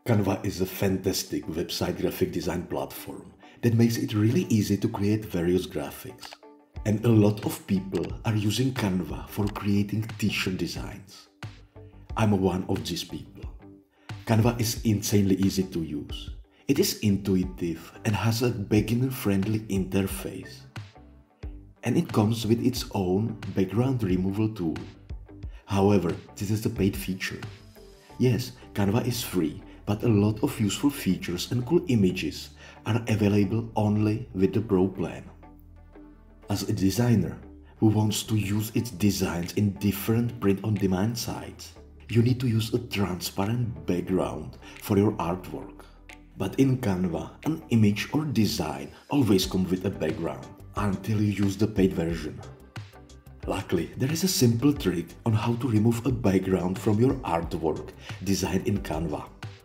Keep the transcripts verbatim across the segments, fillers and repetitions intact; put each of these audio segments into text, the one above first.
Canva is a fantastic website graphic design platform that makes it really easy to create various graphics. And a lot of people are using Canva for creating t-shirt designs. I'm one of these people. Canva is insanely easy to use. It is intuitive and has a beginner-friendly interface. And it comes with its own background removal tool. However, this is a paid feature. Yes, Canva is free, but a lot of useful features and cool images are available only with the Pro plan. As a designer who wants to use its designs in different print-on-demand sites, you need to use a transparent background for your artwork. But in Canva, an image or design always comes with a background until you use the paid version. Luckily, there is a simple trick on how to remove a background from your artwork designed in Canva.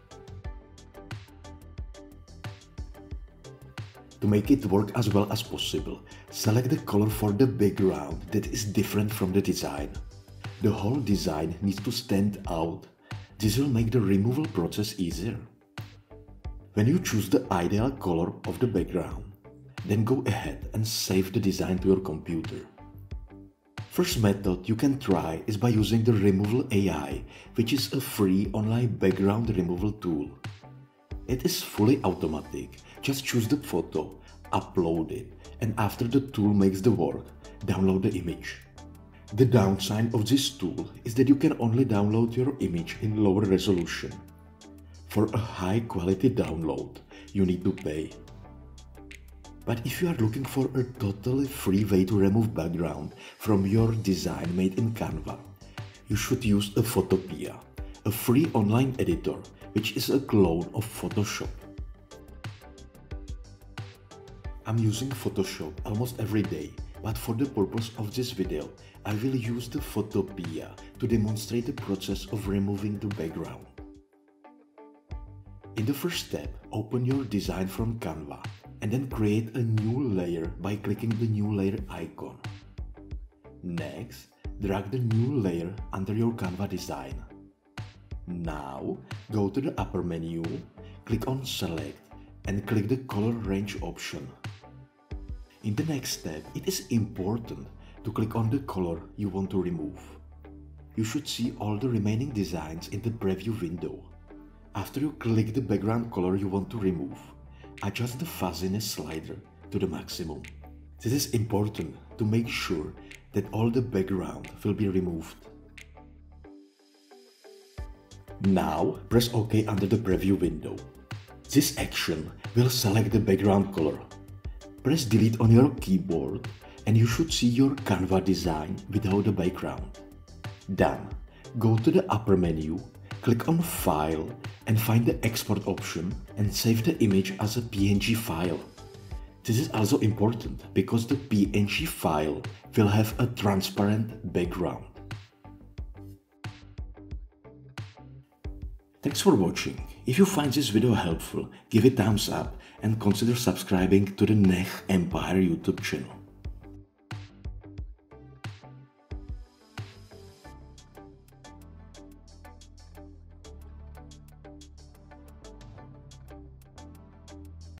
To make it work as well as possible, select the color for the background that is different from the design. The whole design needs to stand out. This will make the removal process easier. When you choose the ideal color of the background, then go ahead and save the design to your computer. First method you can try is by using the Removal A I, which is a free online background removal tool. It is fully automatic. Just choose the photo, upload it, and after the tool makes the work, download the image. The downside of this tool is that you can only download your image in lower resolution. For a high quality download, you need to pay. But if you are looking for a totally free way to remove background from your design made in Canva, you should use a Photopea, a free online editor which is a clone of Photoshop. I'm using Photoshop almost every day, but for the purpose of this video, I will use the Photopea to demonstrate the process of removing the background. In the first step, open your design from Canva and then create a new layer by clicking the new layer icon. Next, drag the new layer under your Canva design. Now, go to the upper menu, click on Select and click the color range option. In the next step, it is important to click on the color you want to remove. You should see all the remaining designs in the preview window. After you click the background color you want to remove, adjust the fuzziness slider to the maximum. This is important to make sure that all the background will be removed. Now press OK under the preview window. This action will select the background color. Press delete on your keyboard and you should see your Canva design without the background. Then, go to the upper menu, click on File and find the export option and save the image as a P N G file. This is also important because the P N G file will have a transparent background. Thanks for watching. If you find this video helpful, give it a thumbs up and consider subscribing to the Nech Empire YouTube channel.